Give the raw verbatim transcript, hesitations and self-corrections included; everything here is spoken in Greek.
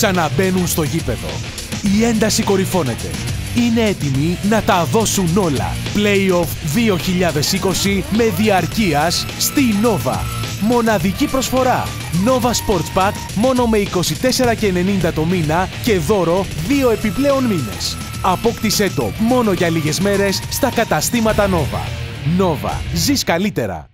ξαναμπαίνουν στο γήπεδο. Η ένταση κορυφώνεται. Είναι έτοιμοι να τα δώσουν όλα. Play-off δύο χιλιάδες είκοσι με διαρκείας στη Nova. Μοναδική προσφορά. Nova Sports Pack μόνο με είκοσι τέσσερα και ενενήντα το μήνα και δώρο δύο επιπλέον μήνες. Απόκτησέ το μόνο για λίγες μέρες στα καταστήματα Nova. Nova. Ζεις καλύτερα.